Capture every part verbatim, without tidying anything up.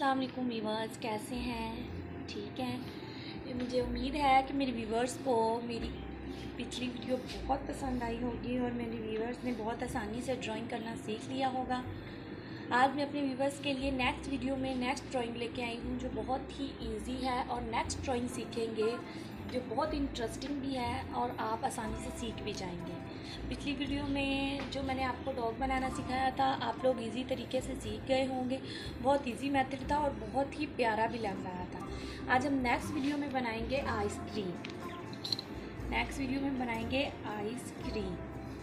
अस्सलाम वालेकुम व्यूवर्स, कैसे हैं? ठीक हैं। मुझे उम्मीद है कि मेरे व्यूवर्स को मेरी पिछली वीडियो बहुत पसंद आई होगी और मेरे व्यूवर्स ने बहुत आसानी से ड्राइंग करना सीख लिया होगा। आज मैं अपने व्यूवर्स के लिए नेक्स्ट वीडियो में नेक्स्ट ड्राइंग लेके आई हूँ जो बहुत ही इजी है और नेक्स्ट ड्राइंग सीखेंगे जो बहुत इंटरेस्टिंग भी है और आप आसानी से सीख भी जाएंगे। पिछली वीडियो में जो मैंने आपको डॉग बनाना सिखाया था आप लोग इजी तरीके से सीख गए होंगे। बहुत इजी मेथड था और बहुत ही प्यारा भी लग रहा था। आज हम नेक्स्ट वीडियो में बनाएंगे आइसक्रीम। नेक्स्ट वीडियो में बनाएंगे आइसक्रीम।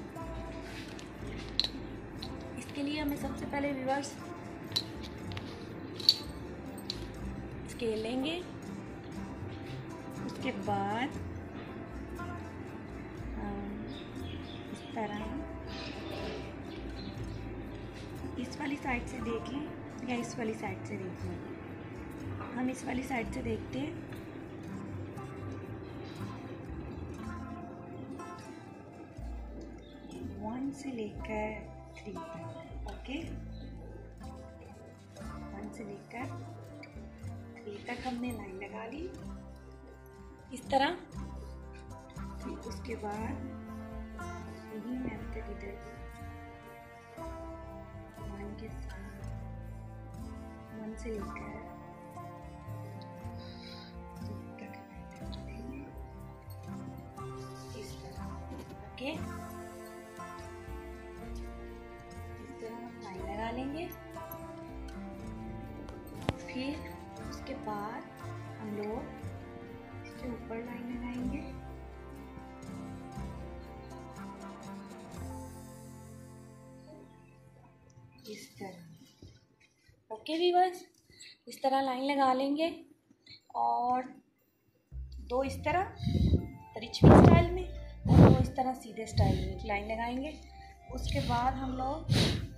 इसके लिए हमें सबसे पहले व्यूअर्स स्केल लेंगे, उसके बाद इस तरह इस वाली साइड से देख लें या इस वाली साइड से देख लें। हम इस वाली साइड से देखते हैं। वन से लेकर थ्री तक, ओके। वन से लेकर थ्री तक हमने लाइन लगा ली इस तरह। फिर उसके बाद यही मेथड इधर वन के साथ वन से लेकर इस तरह, ओके। इस तरह हम लाइन लगा लेंगे। फिर उसके बाद हम लोग इसके ऊपर लाइन लगाएंगे। इस तरह, ओके व्यूअर्स। इस तरह लाइन लगा लेंगे और दो इस तरह रिचवी स्टाइल में और दो इस तरह सीधे स्टाइल में एक लाइन लगाएंगे। उसके बाद हम लोग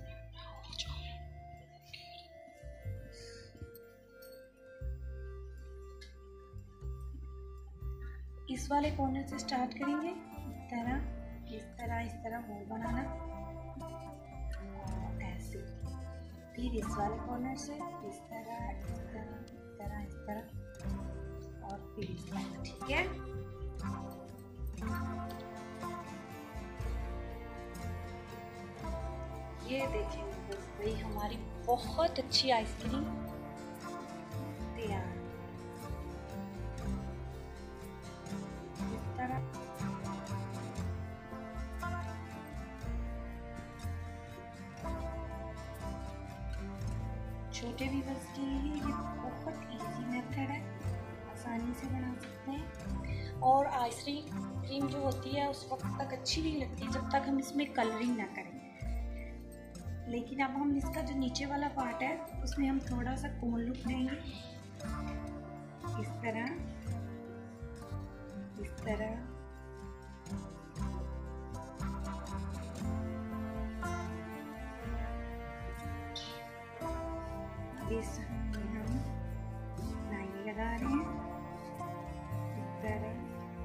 इस वाले कॉर्नर से स्टार्ट करेंगे। इस तरह इस तरह इस तरह होल बनाना और ऐसे। फिर इस वाले कॉर्नर से इस तरह इस तरह इस तरह इस तरह और फिर इस तरह, ठीक है। ये देखें बस भाई हमारी बहुत अच्छी आइसक्रीम तैयार। इस तरह छोटे व्यूअर्स के लिए ये बहुत इजी मेथड है, आसानी से बना सकते हैं। और आइसक्रीम क्रीम जो होती है उस वक्त तक अच्छी नहीं लगती जब तक हम इसमें कलरिंग ना करें। लेकिन अब हम इसका जो नीचे वाला पार्ट है उसमें हम थोड़ा सा कोन लुक देंगे। इस तरह इस तरह इस हम लाइन लगा रहे हैं इस तरह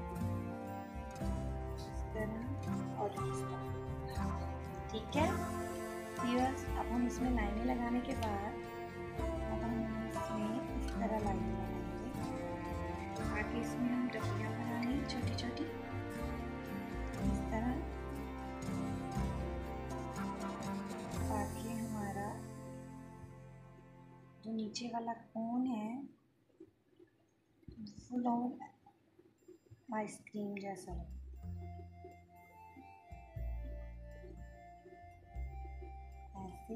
इस तरह और इस तरह, ठीक है व्यूअर्स। अब हम इसमें लाइनें लगाने के बाद अब हम इसमें इस तरह लाइनें लगाएंगे ताकि इसमें हम डब्बियाँ बनाएंगे छोटी छोटी इस तरह, ताकि हमारा जो नीचे वाला कोन है फुल ऑन आइसक्रीम जैसा हो। ऐसे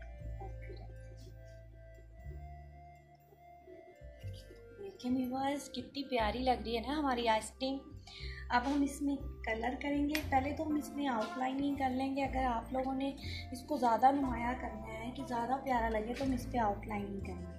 देखिए व्यूअर्स कितनी प्यारी लग रही है ना हमारी आइसक्रीम। अब हम इसमें कलर करेंगे। पहले तो हम इसमें आउटलाइनिंग कर लेंगे। अगर आप लोगों ने इसको ज़्यादा नुमाया करना है कि ज़्यादा प्यारा लगे तो हम इस पर आउटलाइनिंग करेंगे।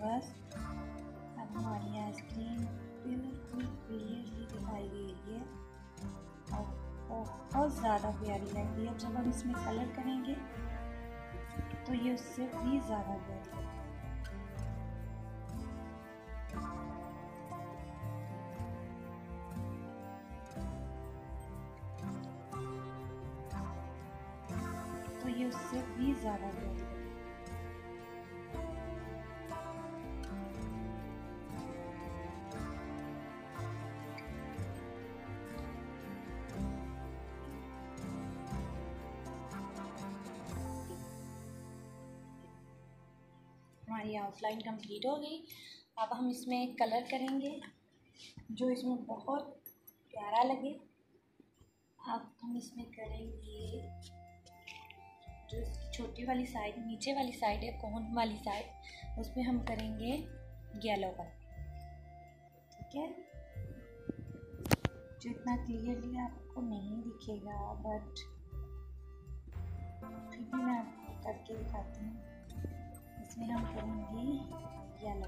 व्यूअर्स, अब हमारी आइसक्रीम बिल्कुल क्लियरली दिखाई दे रही है और बहुत ज़्यादा प्यारी लग रही है। जब हम इसमें कलर करेंगे तो ये उससे भी ज़्यादा प्यारी लगेगी। तो ये उससे भी ज़्यादा प्यारी लगेगी। हमारी आउटलाइन कंप्लीट हो गई। अब हम इसमें कलर करेंगे जो इसमें बहुत प्यारा लगे। अब हम इसमें करेंगे जो इसकी छोटी वाली साइड, नीचे वाली साइड है, कोन वाली साइड, उसमें हम करेंगे येलो कलर। ठीक है, जो इतना क्लियरली आपको नहीं दिखेगा बट फिर भी मैं आपको करके दिखाती हूँ। इसमें हम करेंगे येलो।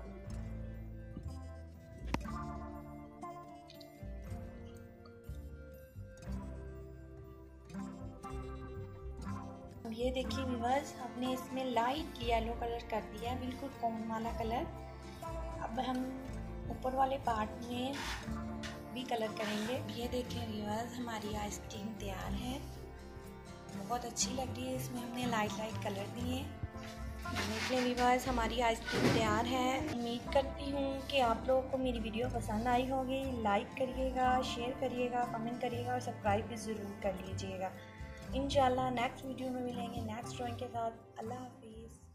ये देखिए व्यूअर्स, हमने इसमें लाइट येलो कलर कर दिया है, बिल्कुल कॉमन वाला कलर। अब हम ऊपर वाले पार्ट में भी कलर करेंगे। ये देखिए व्यूअर्स, हमारी आइसक्रीम तैयार है, बहुत अच्छी लग रही है। इसमें हमने लाइट लाइट कलर दिए। देख लें व्यूअर्स, हमारी आइसक्रीम तैयार है। उम्मीद करती हूँ कि आप लोगों को मेरी वीडियो पसंद आई होगी। लाइक करिएगा, शेयर करिएगा, कमेंट करिएगा और सब्सक्राइब भी ज़रूर कर लीजिएगा। इंशाल्लाह नेक्स्ट वीडियो में मिलेंगे नेक्स्ट ड्राइंग के साथ। अल्लाह हाफिज़।